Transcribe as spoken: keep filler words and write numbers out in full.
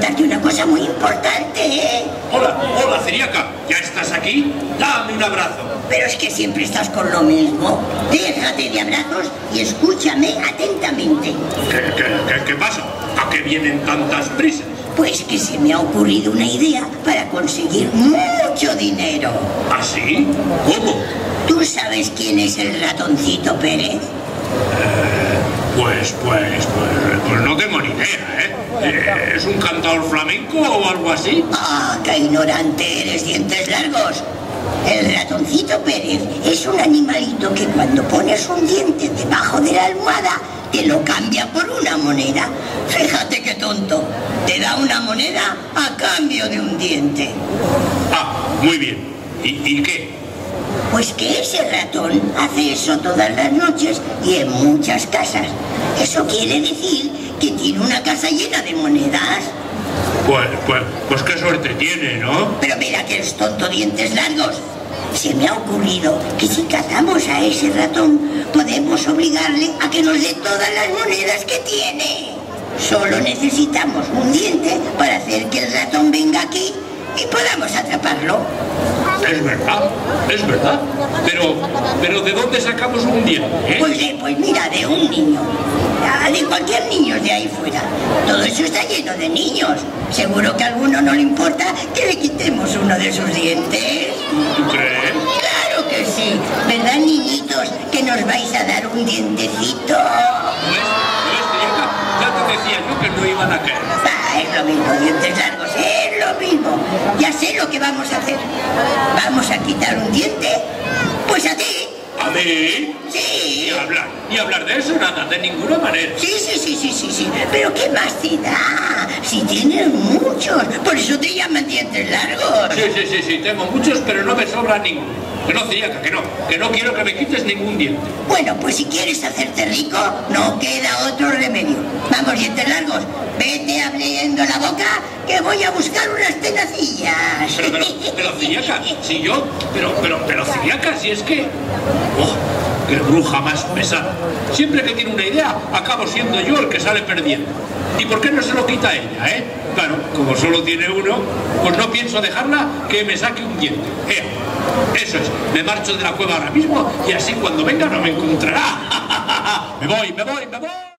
contarte una cosa muy importante, ¿eh? Hola, hola, Ciriaca. ¿Ya estás aquí? Dame un abrazo. Pero es que siempre estás con lo mismo. Déjate de abrazos y escúchame atentamente. ¿Qué, qué, qué, qué pasa? ¿A qué vienen tantas prisas? Pues que se me ha ocurrido una idea para conseguir mucho dinero. ¿Ah, sí? ¿Cómo? ¿Tú sabes quién es el ratoncito Pérez? Eh, pues, pues, pues, pues no tengo ni idea, ¿eh? Eh, ¿Es un cantador flamenco o algo así? ¡Ah, qué ignorante eres, dientes largos! El ratoncito Pérez es un animalito que cuando pones un diente debajo de la almohada te lo cambia por una moneda. Fíjate qué tonto. Te da una moneda a cambio de un diente. Ah, muy bien. ¿Y, y qué? Pues que ese ratón hace eso todas las noches y en muchas casas. Eso quiere decir que tiene una casa llena de monedas. Pues, pues, pues qué suerte tiene, ¿no? Pero mira que es tonto, dientes largos. Se me ha ocurrido que si cazamos a ese ratón, podemos obligarle a que nos dé todas las monedas que tiene. Solo necesitamos un diente para hacer que el ratón venga aquí y podamos atraparlo. Es verdad, es verdad. Pero, pero ¿de dónde sacamos un diente, eh? Pues, eh, pues mira, de un niño. Ah, de cualquier niño de ahí fuera. Todo eso está lleno de niños. Seguro que a alguno no le importa que le quitemos uno de sus dientes. ¿Tú crees? Claro que sí. ¿Verdad, niñitos, que nos vais a dar un dientecito? ¿No es? ¿No es, Ciriaca? Ya te decía yo que no iban a caer. Ah, es lo mismo, dientes largos, es lo mismo. Ya sé lo que vamos a hacer. Vamos a quitar un diente, pues a ti. ¿A mí? Sí. Ni hablar, ni hablar de eso, nada, de ninguna manera. Sí, sí, sí, sí, sí, sí. Pero ¿qué más te da? Si tienes muchos, por eso te llaman dientes largos. Sí, sí, sí, sí, tengo muchos, pero no me sobra ninguno. Que no, Ciriaca, que no, que no quiero que me quites ningún diente. Bueno, pues si quieres hacerte rico, no queda otro remedio. Vamos, dientes largos, vete abriendo la boca, que voy a buscar unas tenacillas. Pero, pero, pero, Ciriaca, si yo, pero, pero, pero, Ciriaca, si es que... ¡Oh! ¡Qué bruja más pesada! Siempre que tiene una idea, acabo siendo yo el que sale perdiendo. ¿Y por qué no se lo quita ella, eh? Claro, como solo tiene uno, pues no pienso dejarla que me saque un diente. ¡Eh! Eso es, me marcho de la cueva ahora mismo y así cuando venga no me encontrará. ¡Me voy, me voy, me voy!